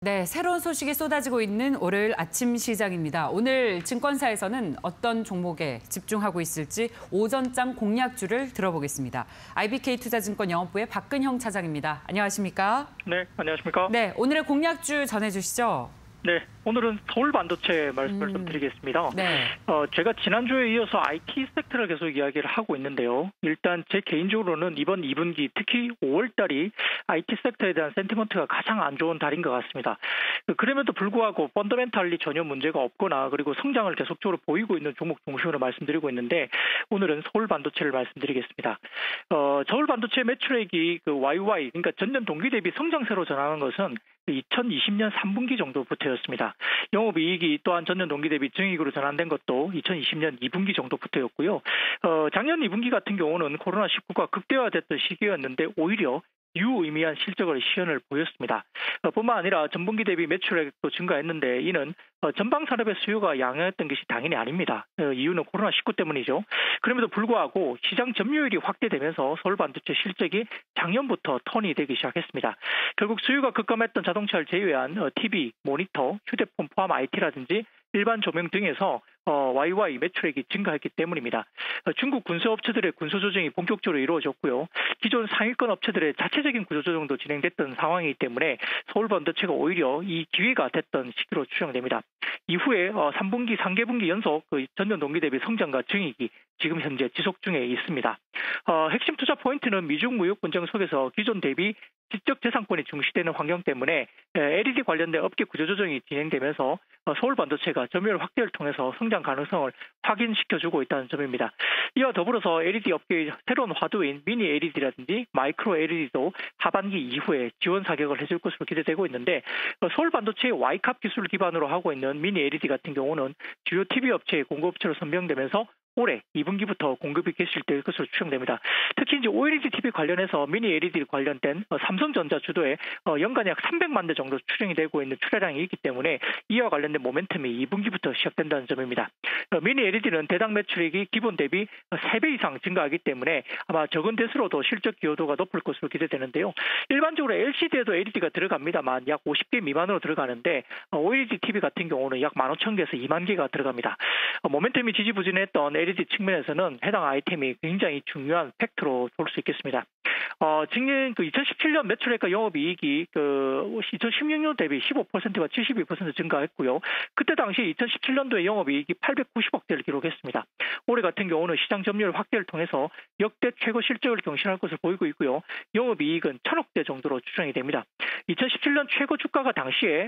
네, 새로운 소식이 쏟아지고 있는 월요일 아침 시장입니다. 오늘 증권사에서는 어떤 종목에 집중하고 있을지 오전장 공략주를 들어보겠습니다. IBK투자증권 영업부의 박근형 차장입니다. 안녕하십니까? 네, 안녕하십니까? 네, 오늘의 공략주 전해주시죠. 네, 오늘은 서울 반도체 말씀을 좀 드리겠습니다. 네. 제가 지난주에 이어서 IT 섹터를 계속 이야기를 하고 있는데요. 일단 제 개인적으로는 이번 2분기 특히 5월 달이 IT 섹터에 대한 센티먼트가 가장 안 좋은 달인 것 같습니다. 그럼에도 불구하고 펀더멘탈리 전혀 문제가 없거나 그리고 성장을 계속적으로 보이고 있는 종목 중심으로 말씀드리고 있는데 오늘은 서울 반도체를 말씀드리겠습니다. 서울 반도체 매출액이 YY 그러니까 전년 동기 대비 성장세로 전환한 것은 2020년 3분기 정도부터였습니다. 영업이익이 또한 전년 동기 대비 증이익으로 전환된 것도 2020년 2분기 정도부터였고요. 작년 2분기 같은 경우는 코로나19가 극대화됐던 시기였는데 오히려 유의미한 실적을 시현을 보였습니다. 뿐만 아니라 전분기 대비 매출액도 증가했는데 이는 전방 산업의 수요가 양호했던 것이 당연히 아닙니다. 이유는 코로나19 때문이죠. 그럼에도 불구하고 시장 점유율이 확대되면서 서울 반도체 실적이 작년부터 턴이 되기 시작했습니다. 결국 수요가 급감했던 자동차를 제외한 TV, 모니터, 휴대폰 포함 IT라든지 일반 조명 등에서 YY 매출액이 증가했기 때문입니다. 중국 군수업체들의 군수조정이 본격적으로 이루어졌고요. 기존 상위권 업체들의 자체적인 구조조정도 진행됐던 상황이기 때문에 서울 반도체가 오히려 이 기회가 됐던 시기로 추정됩니다. 이후에 3분기, 3개분기 연속 전년 동기 대비 성장과 증이익이 지금 현재 지속 중에 있습니다. 핵심 투자 포인트는 미중 무역 분쟁 속에서 기존 대비 지적 재산권이 중시되는 환경 때문에 LED 관련된 업계 구조조정이 진행되면서 서울 반도체가 점유율 확대를 통해서 성장 가능성을 확인시켜주고 있다는 점입니다. 이와 더불어서 LED 업계의 새로운 화두인 미니 LED라든지 마이크로 LED도 하반기 이후에 지원 사격을 해줄 것으로 기대되고 있는데 서울 반도체의 Y캅 기술을 기반으로 하고 있는 미니 LED 같은 경우는 주요 TV 업체의 공급업체로 선명되면서 올해 2분기부터 공급이 개시될 것으로 추정됩니다. 특히 이제 OLED TV 관련해서 미니 LED 관련된 삼성전자 주도의 연간 약 300만 대 정도 추정이 되고 있는 출하량이 있기 때문에 이와 관련된 모멘텀이 2분기부터 시작된다는 점입니다. 미니 LED는 대당 매출액이 기본 대비 3배 이상 증가하기 때문에 아마 적은 대수로도 실적 기여도가 높을 것으로 기대되는데요. 일반적으로 LCD에도 LED가 들어갑니다만 약 50개 미만으로 들어가는데 OLED TV 같은 경우는 약 15,000개에서 2만 개가 들어갑니다. 모멘텀이 지지부진했던 LED 측면에서는 해당 아이템이 굉장히 중요한 팩트로 볼 수 있겠습니다. 지금 2017년 매출액과 영업이익이 2016년 대비 15%와 72% 증가했고요. 그때 당시 2017년도에 영업이익이 890억대를 기록했습니다. 올해 같은 경우는 시장 점유율 확대를 통해서 역대 최고 실적을 경신할 것을 보이고 있고요. 영업이익은 1,000억대 정도로 추정이 됩니다. 2017년 최고 주가가 당시에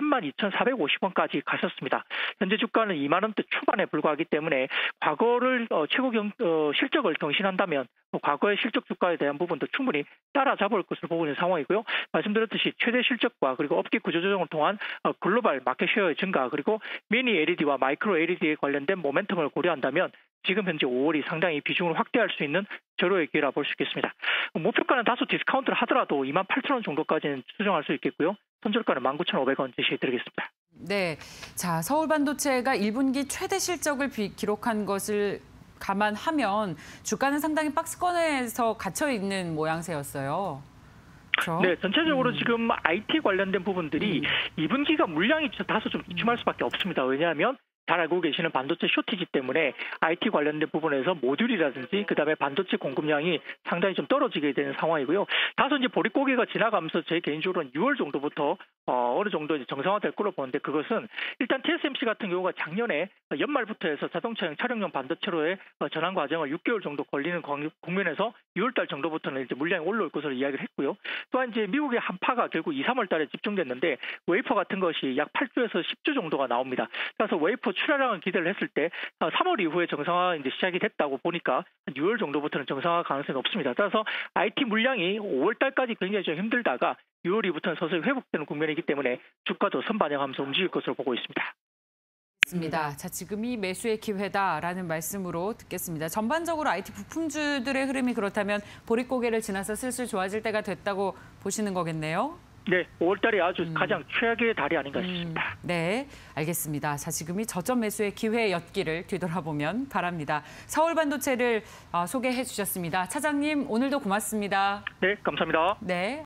32,450원까지 갔었습니다. 현재 주가는 2만 원대 초반에 불과하기 때문에 과거를 최고 실적을 경신한다면 과거의 실적 주가에 대한 부분도 충분히 따라잡을 것으로 보고 있는 상황이고요. 말씀드렸듯이 최대 실적과 그리고 업계 구조조정을 통한 글로벌 마켓 쉐어의 증가 그리고 미니 LED와 마이크로 LED에 관련된 모멘텀을 고려한다면 지금 현재 5월이 상당히 비중을 확대할 수 있는 절호의 기회라 볼 수 있겠습니다. 목표가는 다소 디스카운트를 하더라도 28,000원 정도까지는 수정할 수 있겠고요. 손절가는 19,500원 제시해드리겠습니다. 네, 자 서울 반도체가 1분기 최대 실적을 기록한 것을 감안하면 주가는 상당히 박스권에서 갇혀 있는 모양새였어요. 그렇죠? 네, 전체적으로 지금 IT 관련된 부분들이 2분기가 물량이 다소 좀 주춤할 수밖에 없습니다. 왜냐하면 잘 알고 계시는 반도체 쇼티지 때문에 IT 관련된 부분에서 모듈이라든지 그다음에 반도체 공급량이 상당히 좀 떨어지게 되는 상황이고요. 다소 이제 보릿고개가 지나가면서 제 개인적으로는 6월 정도부터 어느 정도 이제 정상화될 걸로 보는데 그것은 일단 TSMC 같은 경우가 작년에 연말부터 해서 자동차용 차량용 반도체로의 전환 과정을 6개월 정도 걸리는 국면에서 6월달 정도부터는 이제 물량이 올라올 것으로 이야기를 했고요. 또한 이제 미국의 한파가 결국 2, 3월달에 집중됐는데 웨이퍼 같은 것이 약 8주에서 10주 정도가 나옵니다. 그래서 웨이퍼 출하량을 기대를 했을 때 3월 이후에 정상화 이제 시작이 됐다고 보니까 6월 정도부터는 정상화 가능성이 없습니다. 따라서 IT 물량이 5월달까지 굉장히 좀 힘들다가 6월 이후부터는 서서히 회복되는 국면이기 때문에 주가도 선반영하면서 움직일 것으로 보고 있습니다. 자, 지금이 매수의 기회다라는 말씀으로 듣겠습니다. 전반적으로 IT 부품주들의 흐름이 그렇다면 보릿고개를 지나서 슬슬 좋아질 때가 됐다고 보시는 거겠네요. 네, 5월달이 아주 가장 최악의 달이 아닌가 싶습니다. 네, 알겠습니다. 자, 지금이 저점 매수의 기회였기를 뒤돌아보면 바랍니다. 서울 반도체를 소개해 주셨습니다. 차장님, 오늘도 고맙습니다. 네, 감사합니다. 네.